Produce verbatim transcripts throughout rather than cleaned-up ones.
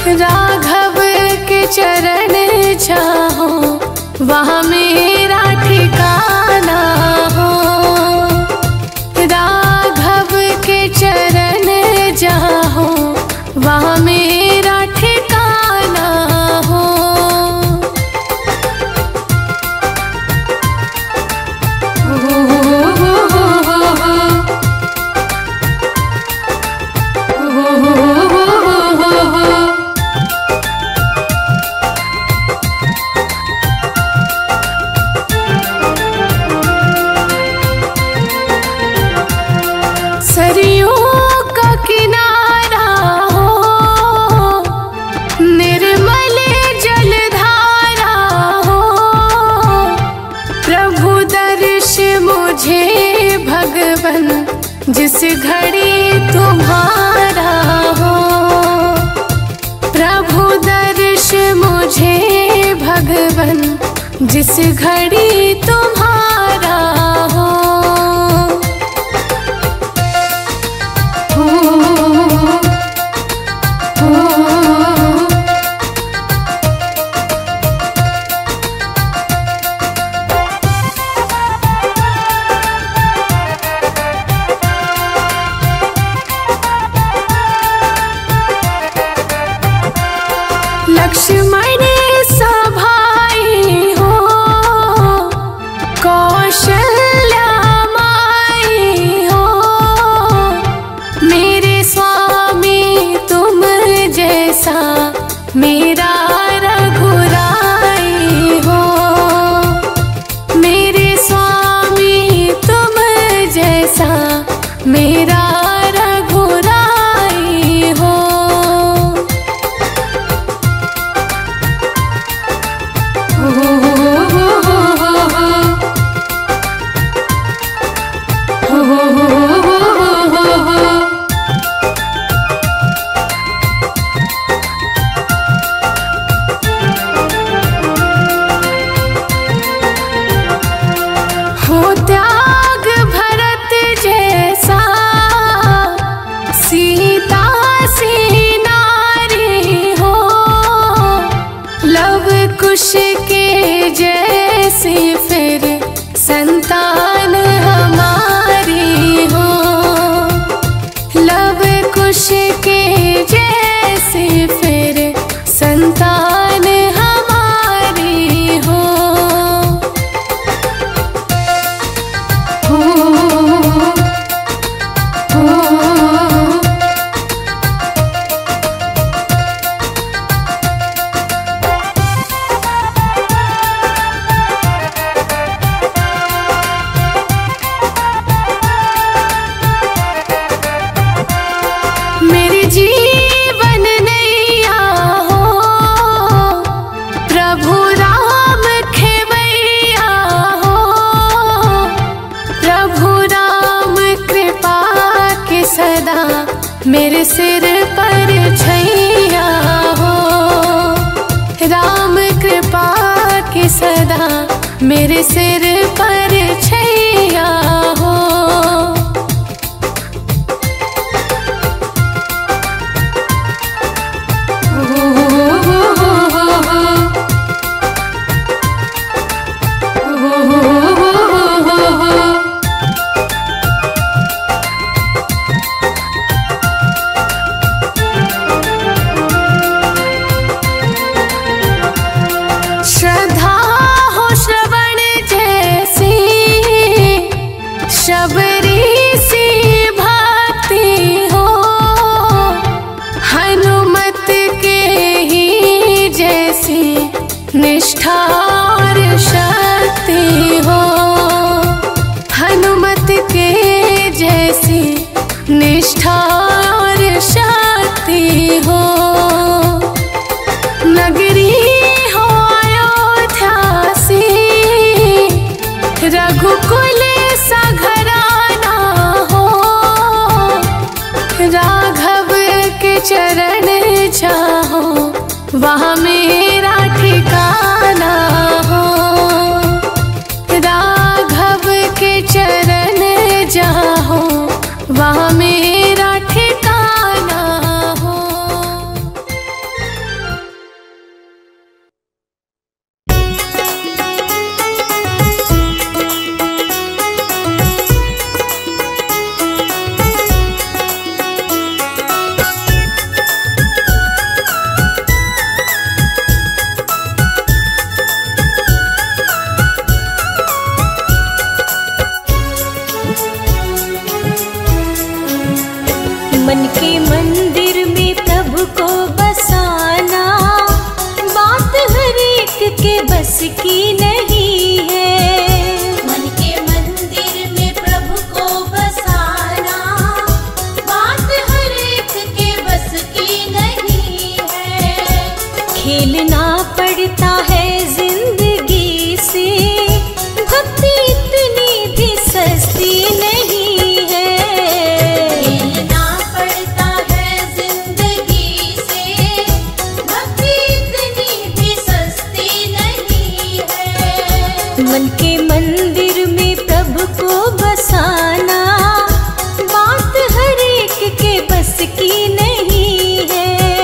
राघव के चरण चाहो वहाँ मेरा ठिकाना हो। राघव के चरण चाहो वहाँ मेरा ठिकाना हो। सरयू का किनारा हो, निर्मल जलधारा हो, प्रभु दर्श मुझे भगवन जिस घड़ी तुम्हारा हो। प्रभु दर्श मुझे भगवन जिस घड़ी तुम्हारा हो। लक्ष्मण सभाई हो, कौशल्या माई हो, मेरे स्वामी तुम जैसा मेरा रघुराई हो। मेरे स्वामी तुम जैसा मेरा रघुराई हो। हो त्याग भरत जैसा सीता सी नारी हो, लव कुश के जैसी फिर संतान हमारी हो। लव कुश के जैसी फिर संतान हमारी हो। मेरे जीवन नैया हो, प्रभु राम खेवैया हो। प्रभु राम कृपा के सदा मेरे सिर पर छैया हो। राम कृपा के सदा मेरे सिर पर छैया हो। श्रद्धा हो श्रवण जैसी, शबरी सी भक्ति हो। हनुमत के ही जैसी निष्ठा और शक्ति हो। हनुमत के जैसी निष्ठा और शक्ति हो। नगरी हो अयोध्या सी, रघुकुल सा घराना हो। राघव के चरण चाहो वहाँ मेरा ठिकाना हो। राघव के चरण चाहो वहाँ मेरा ठिकाना हो। खेलना पड़ता है जिंदगी से, भक्ति इतनी भी सस्ती नहीं है। खेलना पड़ता है जिंदगी से, भक्ति इतनी भी सस्ती नहीं है। मन के मंदिर में प्रभु को बसाना बात हर एक के बस की नहीं है।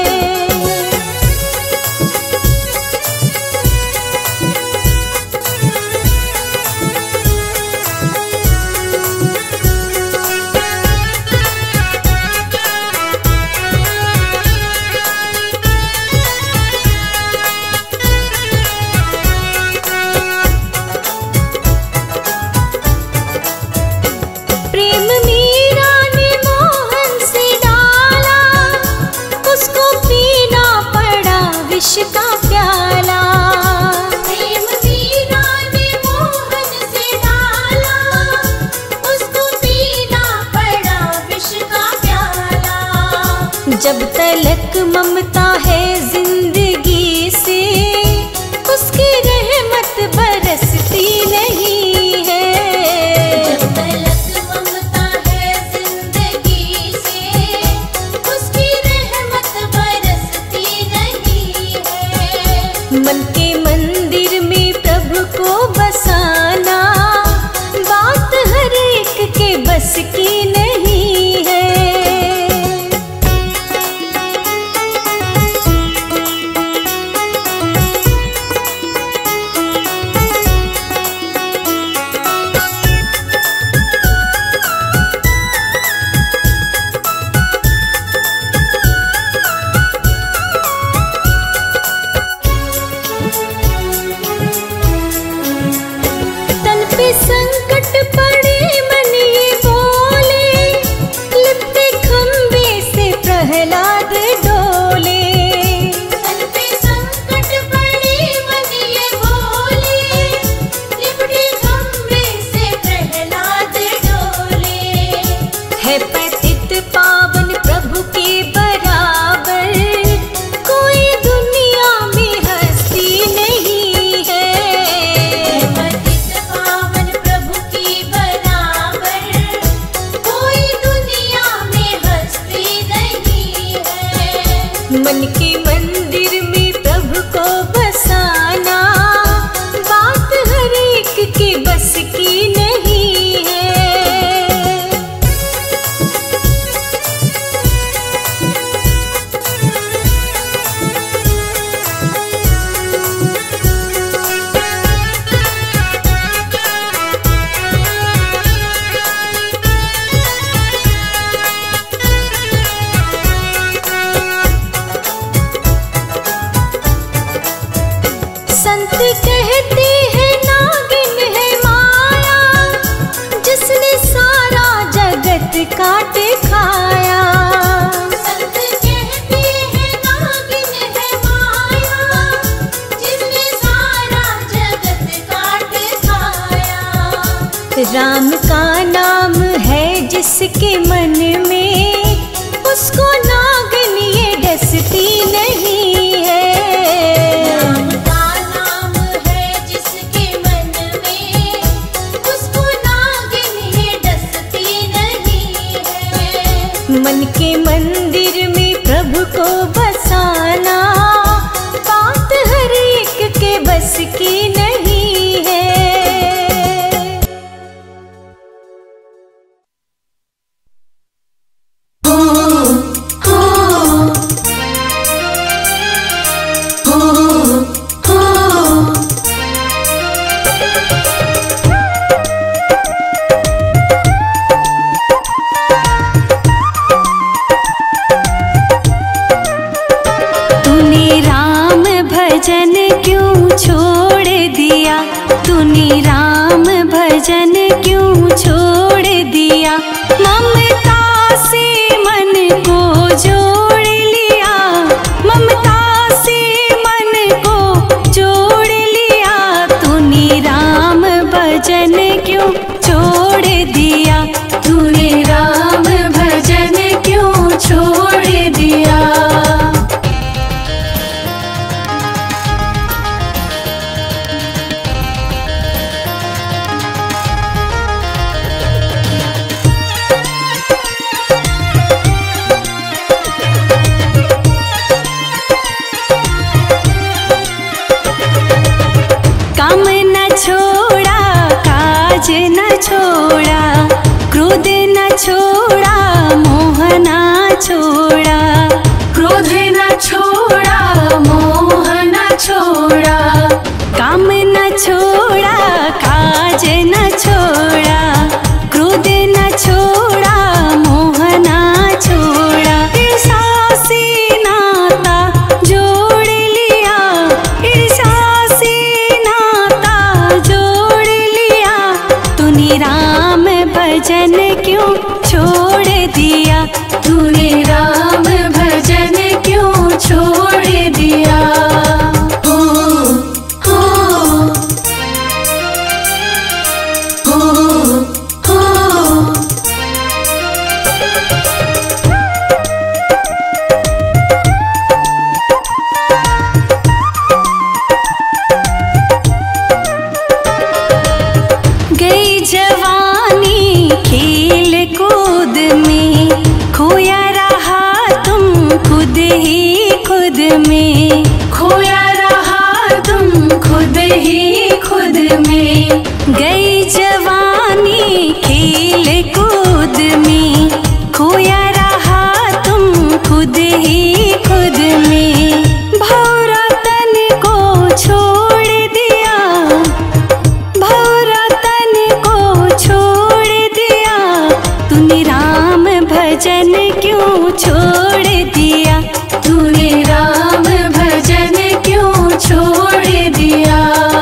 प्रेम मीरा ने मोहन से डाला, उसको पीना पड़ा विष का प्याला। प्रेम मीरा ने मोहन से डाला, उसको पीना पड़ा विष का प्याला। जब तलक ममता है जिंदगी से, उसकी रहमत बरसती नहीं है। जब तलक ममता है जिंदगी से, उसकी रहमत बरसती नहीं है। मन के मंदिर में प्रभु को बसाना बात हर एक के बस की नहीं है। तन पे संकट पड़े मन ये बोले, लिपटे खंबे से प्रहलाद डोले। तन पे संकट पड़े मन ये बोले, लिपटे खंबे से प्रहलाद डोले। है पतित पावन प्रभु के बराबर, कोई दुनिया में हस्ती नहीं है। पतित पावन प्रभु की बराबर, कोई दुनिया में हस्ती नहीं है। मन के मंदिर में प्रभु को बसाना बात हर एक के बस की नहीं है। संत कहते हैं नागिन है माया, जिसने सारा जगत काट खाया। संत कहते हैं नागिन है माया, जिसने सारा जगत काट खाया। राम का नाम है जिसके मन में, उसको नागिन ये डसती नहीं है। राम का नाम है जिसके मन में, उसको नागिन ये डसती नहीं है। मन के मंदिर में प्रभु को बसाना बात हर एक के बस की नहीं है। तूने राम भजन क्यों छोड़ दिया, तूने राम भजन क्यों छोड़ दिया। ममता से मन को जोड़ लिया, ममता से मन को जोड़ लिया। तूने राम भजन क्यों छोड़ दिया, तूने राम भजन क्यों छोड़ दिया। छोड़ा मोह ना छोड़ा, क्रोध न छोड़ा मोह न छोड़ा, काम न छोड़ा काज न छोड़ा, क्रोध न छोड़ा मोह ना छोड़ा, ईर्षा से नाता जोड़ लिया, ईर्षा से नाता जोड़ लिया, तूने राम भजन क्यों छोड़ दिया, तूने राम भजन क्यों छोड़ दिया। हो हो हो हो गई जवानी खेल कूद में, खोया रहा तुम खुद ही खुद में, खोया रहा तुम खुद ही खुद में, गई जवानी खेल कूद में, खोया रहा तुम खुद ही खुद में, भौरा तन को छोड़ दिया, भौरा तन को छोड़ दिया, तूने राम भजन क्यों छोड़ दिया, तूने राम भजन क्यों छोड़ दिया।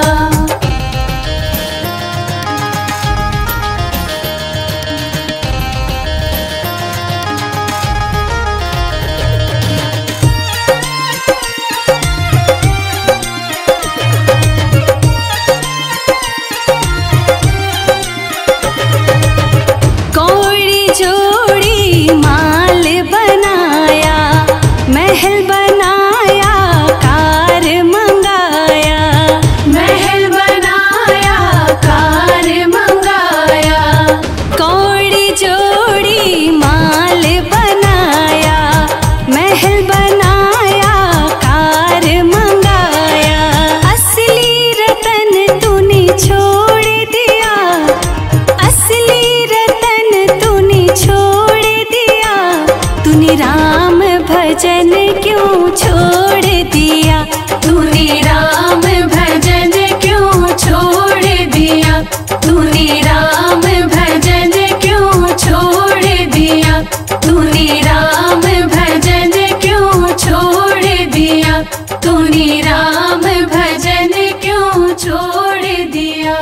कौड़ी जोड़ी माल बनाया, महल बनाया कार मंगाया, महल बनाया कार मंगाया, कौड़ी जोड़ी माल बनाया, महल बनाया कार मंगाया, असली रतन तूने छोड़ दिया, असली रतन तूने छोड़ दिया, तूने राम भजन क्यों छोड़ दिया, तूने राम भजन क्यों छोड़ दिया, तूने राम भजन क्यों छोड़ दिया, तूने राम भजन क्यों छोड़ दिया, तूने राम भजन क्यों छोड़ दिया।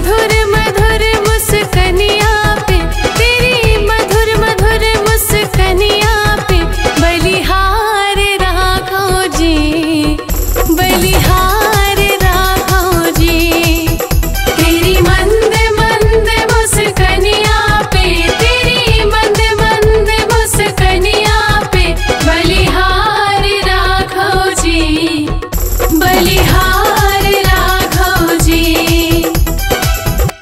मधुर मधुर मुस्कनिया पे, तेरी मधुर मधुर मुस्कनिया पे बलिहार राखो जी, बलिहार राखो जी। तेरी मंद मंद मुस्कनिया पे, तेरी मंद मंद मुस्कनिया पे बलिहार राखो जी, बलिहार राघव जी।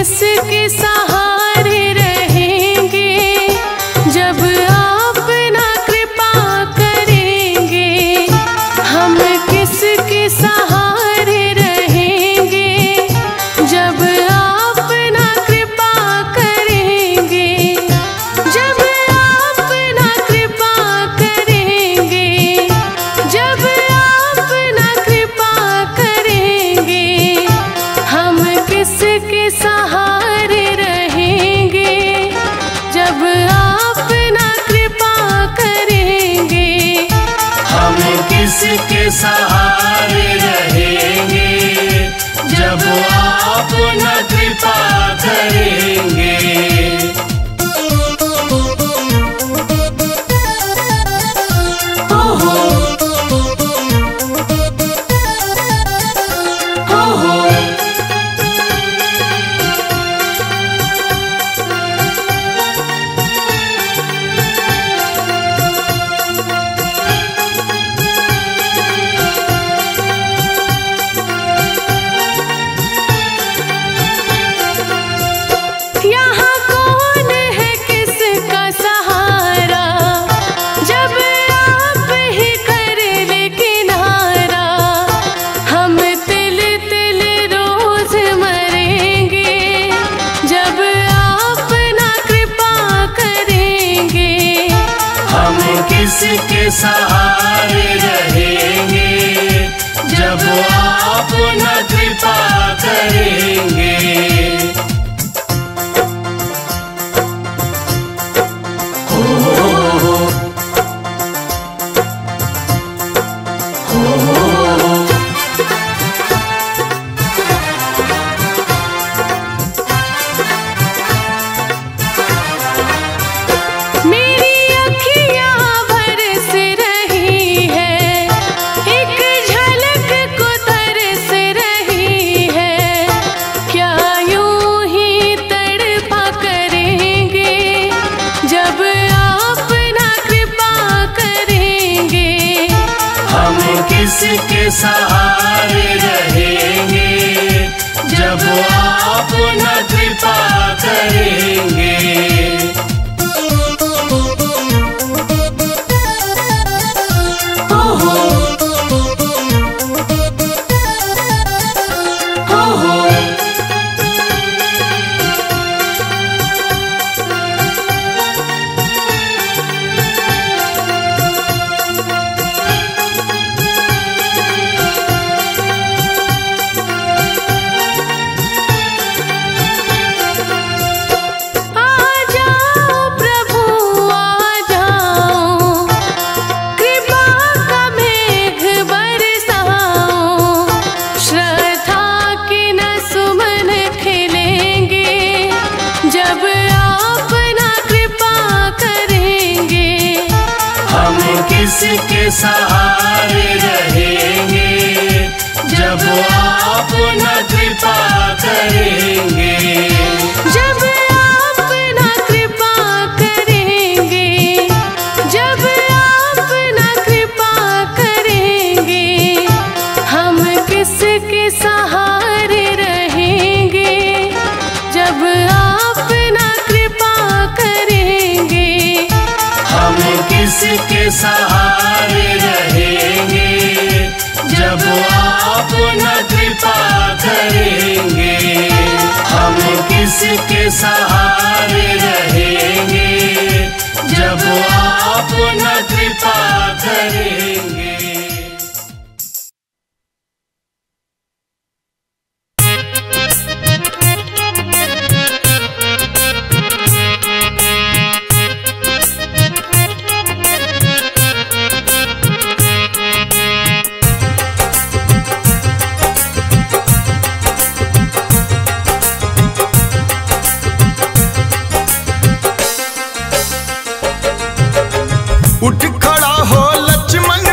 किसके सहारे रहेंगे जब आप ना कृपा करेंगे। हम किसके सहारे रहेंगे जब आप ना कृपा करेंगे। जब आप ना कृपा करेंगे, जब आप ना कृपा करेंगे, हम किसके सहारे रहेंगे जब आप ना कृपा करेंगे। हम किसके सहारे रहेंगे जब आप न कृपा करेंगे। ओहो ओहो यहाँ कौन है किसका सहारा जब आप ही कर ले किनारा। हम तिल तिल रोज मरेंगे जब आप ना कृपा करेंगे। हम किसके सहारे रहेंगे जब आप न कृपा करेंगे। मेरी अखियाँ बरस रही है, एक झलक को तरस रही है। क्या यूं ही तड़पा करेंगे जब आप ना कृपा करेंगे। हम किसके सहारे रहेंगे जब आप न कृपा करेंगे। ओहो ओहो आ जाओ प्रभु आ जाओ, कृपा का मेघ बरसाओ। श्रद्धा के न सुमन खिलेंगे जब आप ना कृपा करेंगे। हम किसके सहारे रहेंगे जब आप न कृपा करेंगे। जब आप ना कृपा करेंगे, जब आप ना कृपा करेंगे, हम किसके सहारे रहेंगे जब आप ना कृपा करेंगे। हम किसके सहारे रहेंगे जब आप न कृपा करेंगे। हम किसके सहारे रहेंगे जब आप न कृपा करेंगे। उठ खड़ा हो लक्ष्मण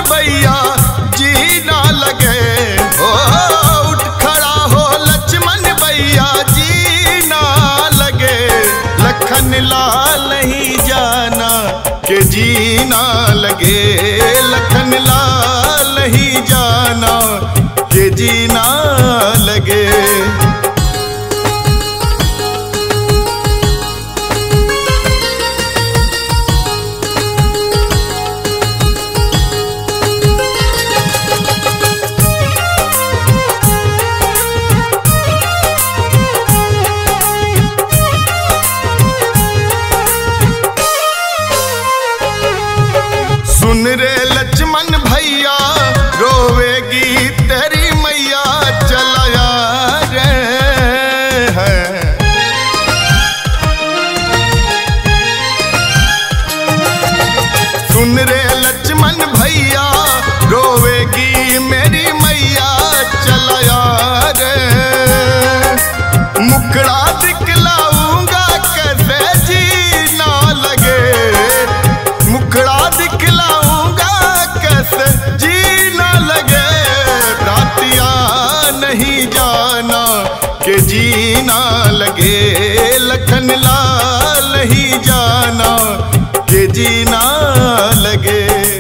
लगे, लखन लाल ही जाना के जीना लगे।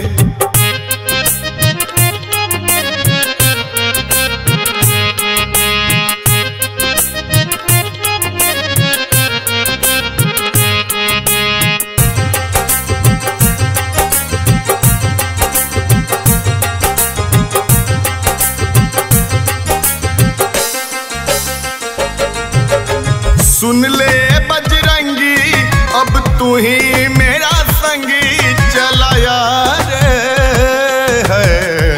सुन ले बजरंगी अब तू ही मेरा संगी, चला यार है।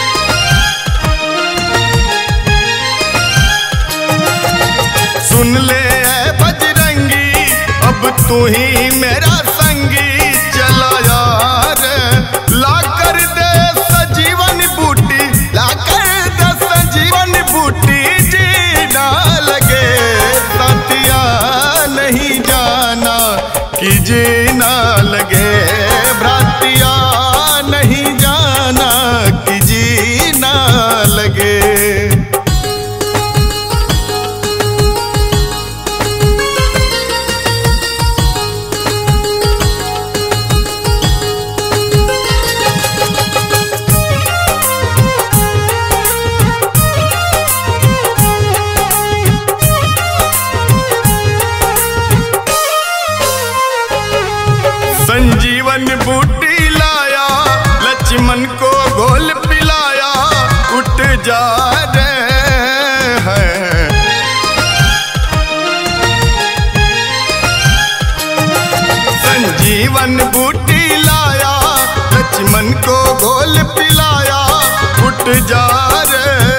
सुन ले बजरंगी अब तू ही मेरा संगी, चला यार। ला कर दे सजीवन बूटी, ला कर दे सजीवन बूटी, जीना लगे साथिया नहीं जाना कि जीना लगे, भ्रातिया नहीं जाना कि जीना लगे। संजीवन बूटी लाया, लक्ष्मण को घोल पिलाया, उठ जा रहे हैं। संजीवन बूटी लाया, लक्ष्मण को घोल पिलाया, उठ जा रहे।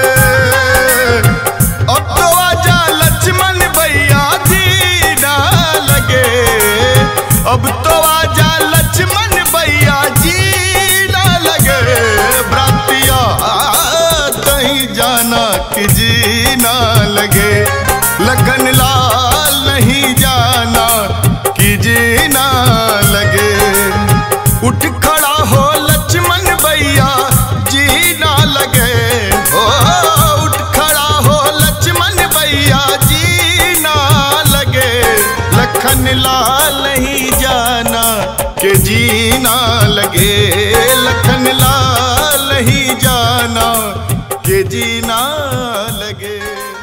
अब तो आजा लक्ष्मण भैया जीना लगे, अब तो आजा लक्ष्मण भैया जीना लगे, भ्रातिया कहीं जाना कि जीना लगे, लखन लाल नहीं जाना कि जीना लगे। उठ खड़ा हो लक्ष्मण भैया जीना लगे, ओ उठ खड़ा हो लक्ष्मण भैया जीना लगे, लखन लाल नहीं जाना के जीना लगे, लखन लाल ही जाना के जीना लगे।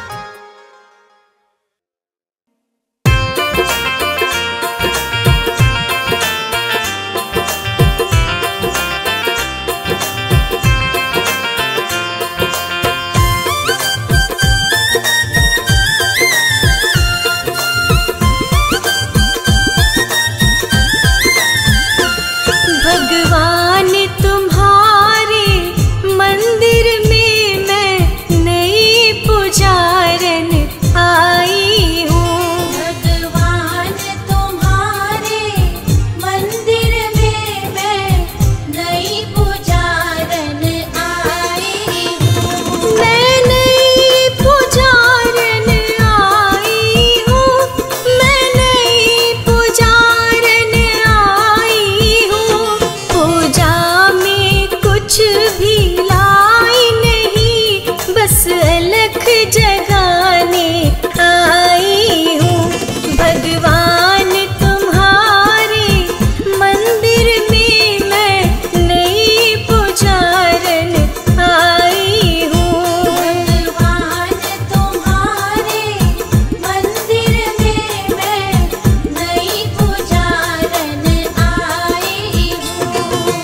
भगवान तुम्हारे मंदिर में मैं नई पुजारन आई हूँ। भगवान तुम्हारे मंदिर में मैं नई पुजारन आई हूँ। मैं नई पुजारन आई हूँ, मैं नई पुजारन आई हूँ। पूजा में कुछ भी लाई नहीं, बस अलख जगाने आई हूँ। भगवान तुम्हारे मंदिर में मैं नई पुजारन आई हूँ। भगवान तुम्हारे मंदिर में मैं नई पुजारन आई हूँ।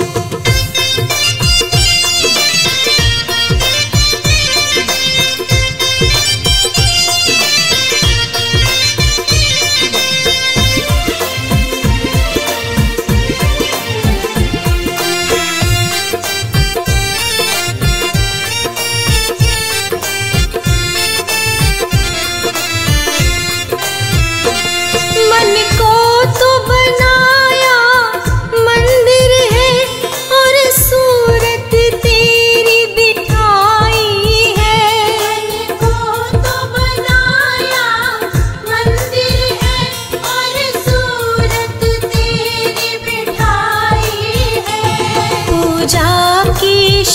मन को तो बनाया मंदिर है, और सूरत तेरी बिठाई है। मन को तो बनाया मंदिर है, और सूरत तेरी बिठाई है। पूजा की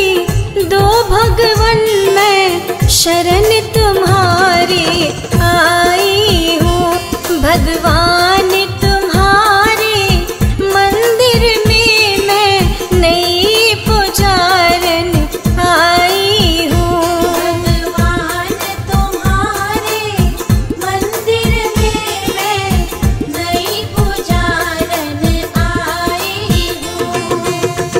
शक्ति दो भगवन, मैं शरण तुम्हारी आ भगवान तुम्हारे मंदिर में मैं नई पुजारन आई हूँ। भगवान तुम्हारे मंदिर में मैं नई पुजारन आई हूँ।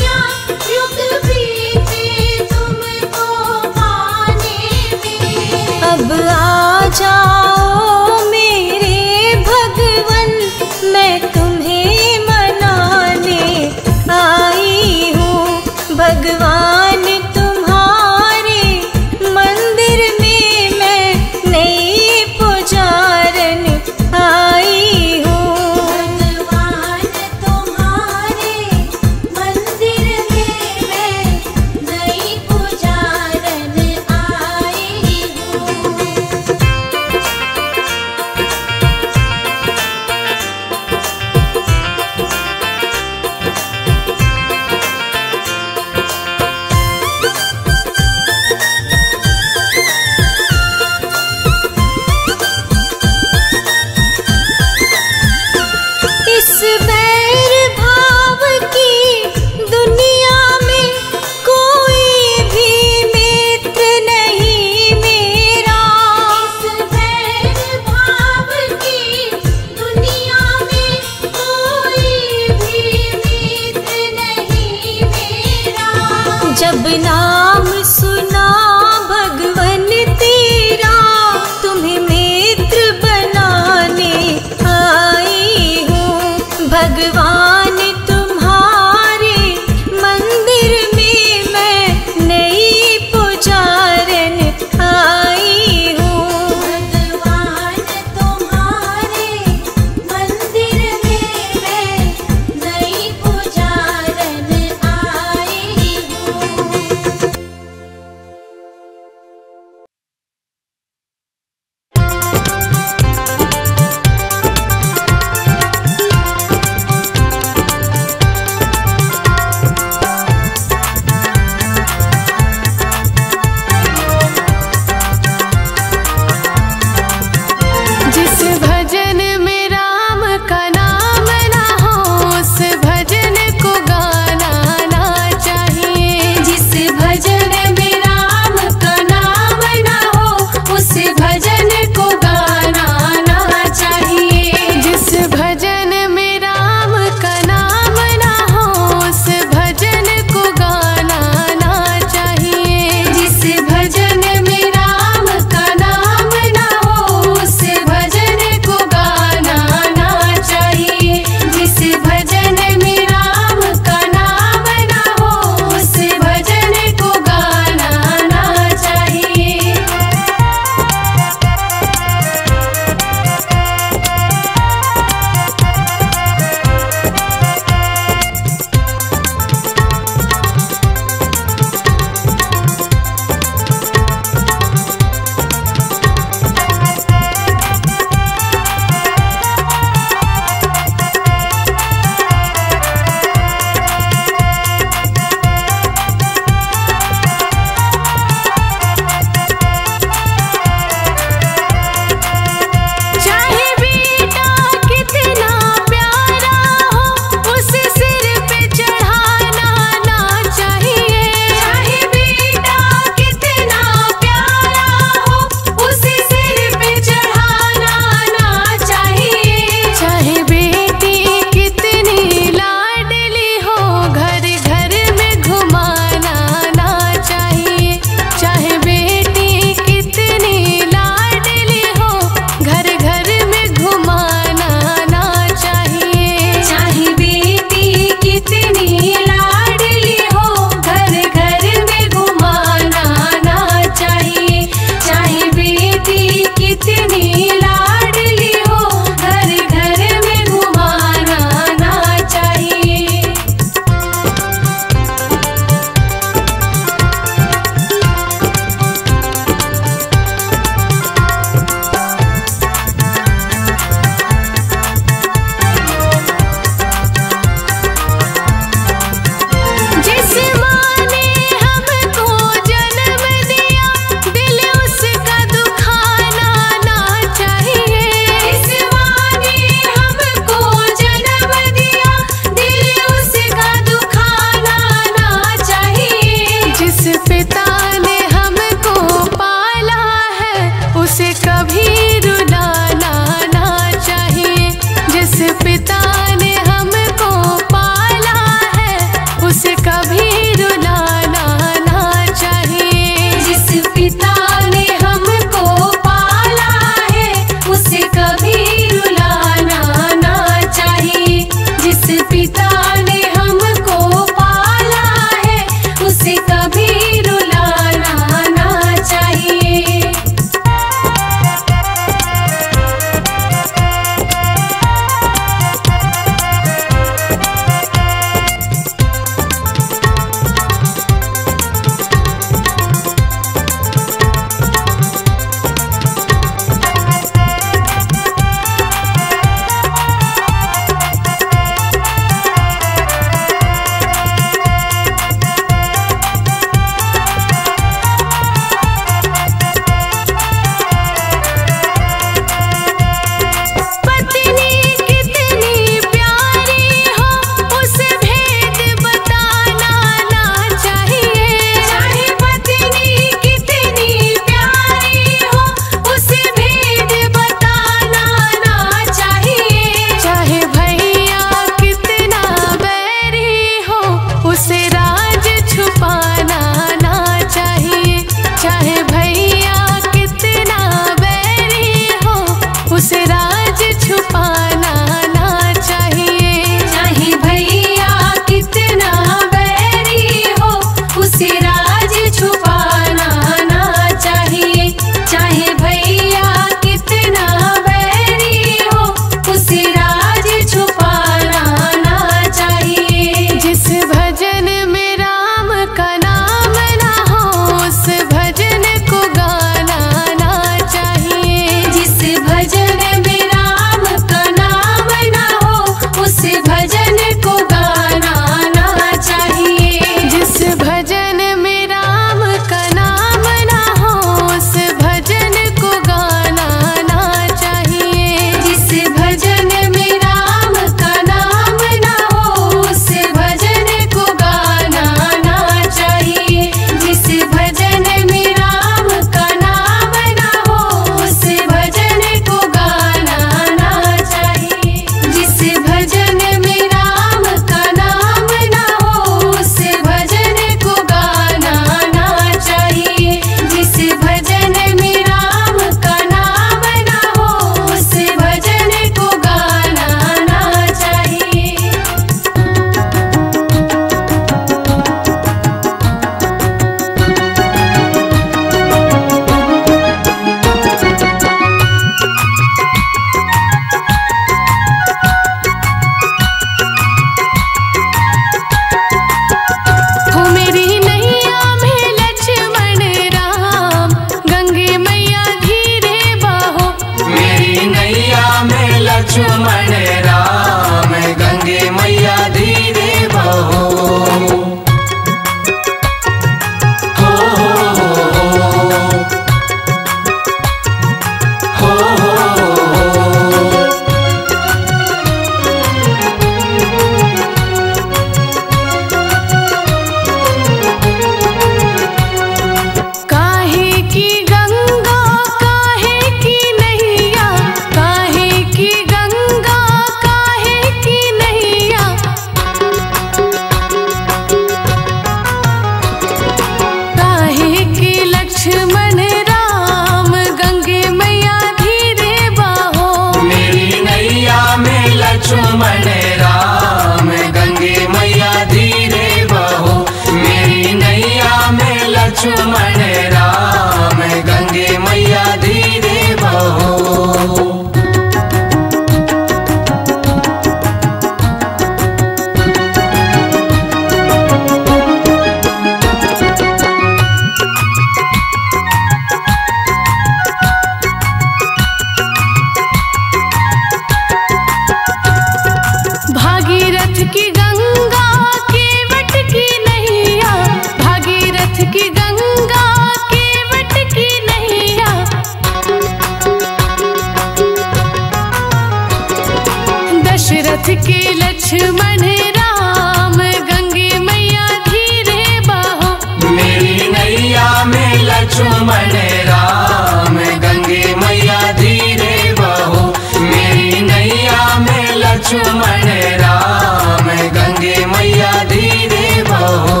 के लक्ष्मण राम गंगे मैया धीरे बहो। मेरी नैया में लक्ष्मण राम गंगे मैया धीरे बहो। मेरी नैया में लक्ष्मण राम गंगे मैया धीरे बहो।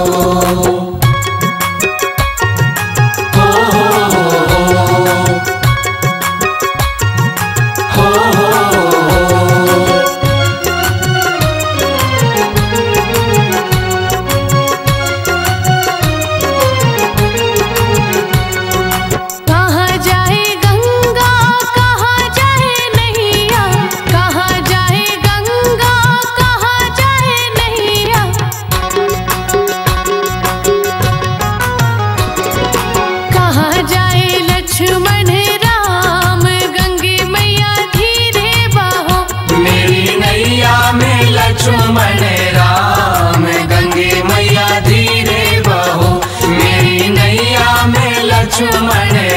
लक्ष्मण राम गंगे मैया धीरे बहो। मेरी नैया में लक्ष्मण